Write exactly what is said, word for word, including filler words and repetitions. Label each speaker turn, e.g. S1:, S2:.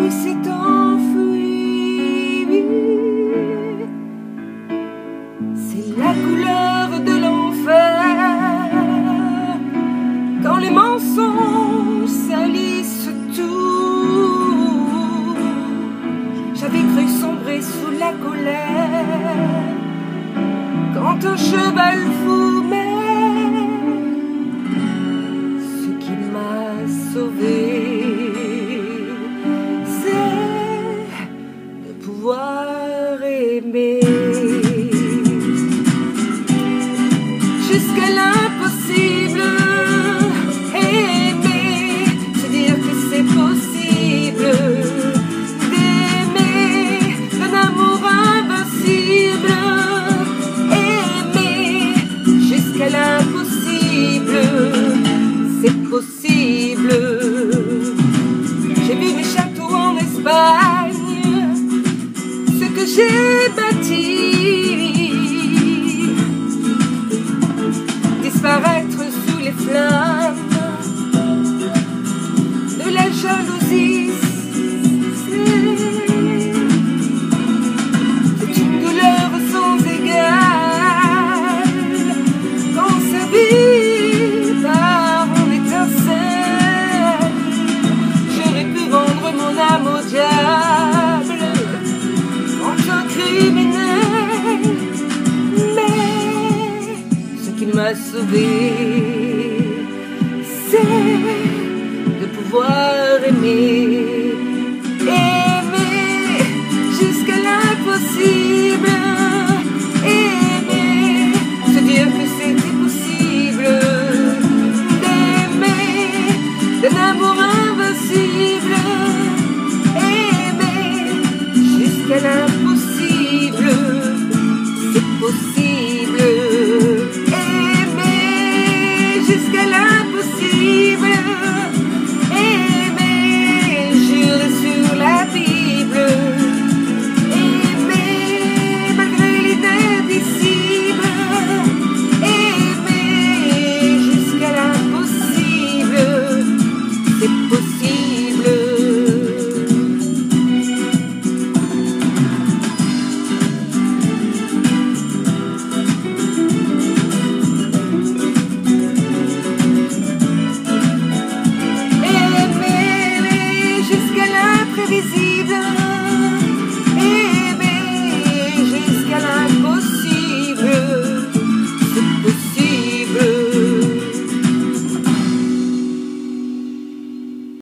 S1: où s'est enfui. C'est la couleur de l'enfer, quand les mensonges salissent tout. J'avais cru sombrer sous la colère, quand un cheval fou, mais ce qui m'a sauvé, c'est de pouvoir aimer jusqu'à l'impossible. Aimer, se dire que c'est possible d'aimer d'un amour invincible. Jusqu'à l'impossible, c'est possible. J'ai vu mes châteaux en Espagne, ce que j'ai bâti, disparaître sous les flammes de la jalousie. C'est une douleur sans égale. Par mon étincelle, j'aurais pu vendre mon âme au diable en un criminel. Mais ce qui m'a sauvé, c'est de pouvoir aimer, aimer jusqu'à l'impossible. Aimer, se dire que c'était possible d'aimer d'un amour invincible. Aimer jusqu'à l'impossible, c'est possible. Aimer jusqu'à l'impossible. Aimer, jurer sur la Bible. Aimer malgré l'inadmissible. C'est possible. Aimer jusqu'à l'imprévisible.